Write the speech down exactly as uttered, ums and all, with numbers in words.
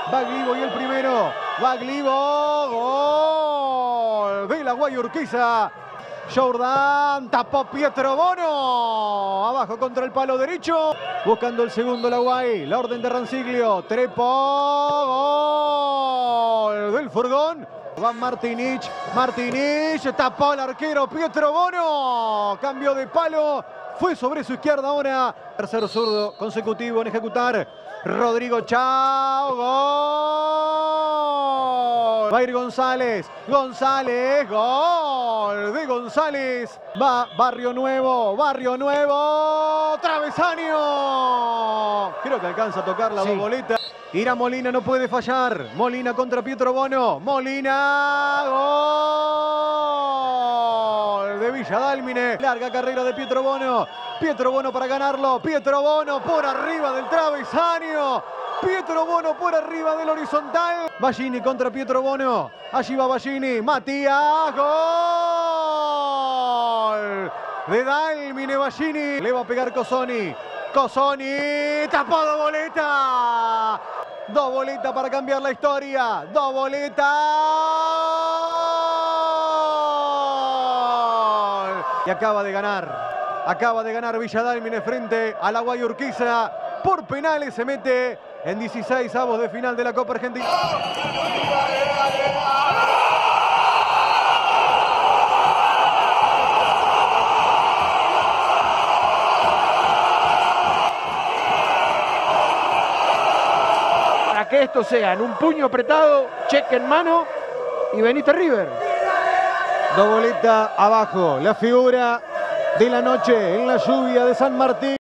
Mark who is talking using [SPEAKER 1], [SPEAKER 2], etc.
[SPEAKER 1] Baglivo y el primero. Baglivo. Gol de la Guay Urquiza. Jordan tapó Pietro Bono. Abajo contra el palo derecho. Buscando el segundo la Guay. La orden de Ranciglio. Trepó. Gol del furgón. Va Martinich. Martinich tapó al arquero Pietro Bono. Cambio de palo. Fue sobre su izquierda ahora. Tercer zurdo consecutivo en ejecutar. Rodrigo Chao. Gol. Va a ir González. González. Gol de González. Va Barrio Nuevo. Barrio Nuevo. Travesaño. Creo que alcanza a tocar la sí. dos boletas. Irá Molina, no puede fallar. Molina contra Pietro Bono. Molina. Gol de Villa Dálmine. Larga carrera de Pietro Bono. Pietro Bono para ganarlo. Pietro Bono por arriba del travesaño. Pietro Bono por arriba del horizontal. Ballini contra Pietro Bono. Allí va Ballini. Matías. Gol de Dálmine. Ballini. Le va a pegar Cozzoni. Cozzoni. Tapó dos boletas. Dos boletas para cambiar la historia. Dos boletas. Y acaba de ganar. Acaba de ganar Villa Dálmine frente a la Guay Urquiza. Por penales se mete en dieciséis avos de final de la Copa Argentina.
[SPEAKER 2] Para que esto sea en un puño apretado, cheque en mano y veniste River.
[SPEAKER 1] Dos boletas abajo, la figura de la noche en la lluvia de San Martín.